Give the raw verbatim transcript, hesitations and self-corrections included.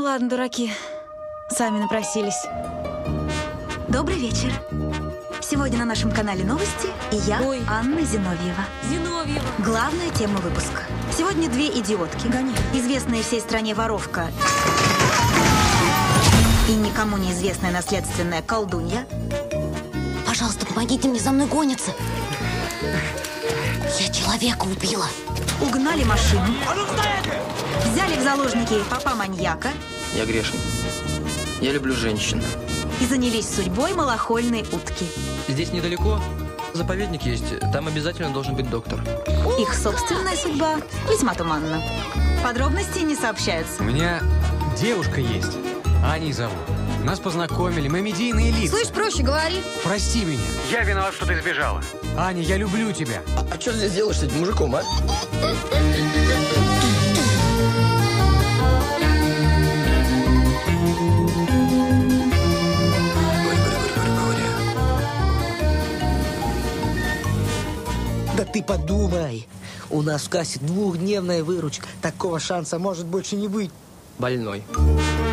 Ну ладно, дураки. Сами напросились. Добрый вечер. Сегодня на нашем канале новости, и я, Ой. Анна Зиновьева. Зиновьева. Главная тема выпуска. Сегодня две идиотки. Гони. Известная всей стране воровка и никому неизвестная наследственная колдунья. Пожалуйста, помогите мне, за мной гонятся. Я человека убила. Угнали машину. Взяли в заложники папа-маньяка. Я грешный. Я люблю женщин. И занялись судьбой малохольной утки. Здесь недалеко заповедник есть. Там обязательно должен быть доктор. Их собственная судьба весьма туманна. Подробности не сообщаются. У меня девушка есть. Аней зовут. Нас познакомили, мы медийные лица. Слышь, проще говори. Прости меня. Я виноват, что ты сбежала. Аня, я люблю тебя. А, а что здесь делаешь с этим мужиком, а? Да ты подумай. У нас в кассе двухдневная выручка. Такого шанса может больше не быть. Больной.